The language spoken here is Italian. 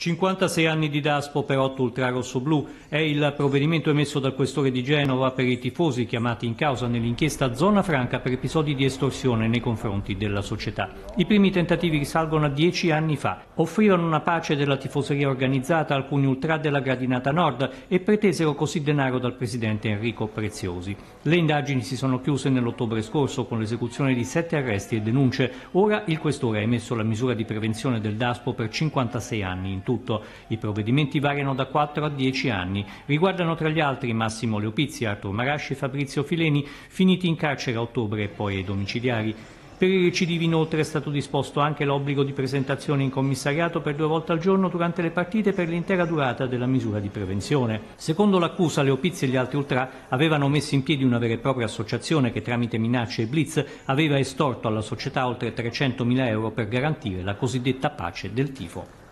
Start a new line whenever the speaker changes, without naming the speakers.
56 anni di Daspo per 8 ultrarossoblù è il provvedimento emesso dal questore di Genova per i tifosi chiamati in causa nell'inchiesta Zona Franca per episodi di estorsione nei confronti della società. I primi tentativi risalgono a 10 anni fa. Offrirono una pace della tifoseria organizzata a alcuni ultra della Gradinata Nord e pretesero così denaro dal presidente Enrico Preziosi. Le indagini si sono chiuse nell'ottobre scorso con l'esecuzione di 7 arresti e denunce. Ora il questore ha emesso la misura di prevenzione del Daspo per 56 anni in tutto. I provvedimenti variano da 4 a 10 anni. Riguardano tra gli altri Massimo Leopizzi, Artur Marasci e Fabrizio Fileni, finiti in carcere a ottobre e poi ai domiciliari. Per i recidivi inoltre è stato disposto anche l'obbligo di presentazione in commissariato per 2 volte al giorno durante le partite per l'intera durata della misura di prevenzione. Secondo l'accusa, Leopizzi e gli altri ultra avevano messo in piedi una vera e propria associazione che tramite minacce e blitz aveva estorto alla società oltre 300.000 euro per garantire la cosiddetta pace del tifo.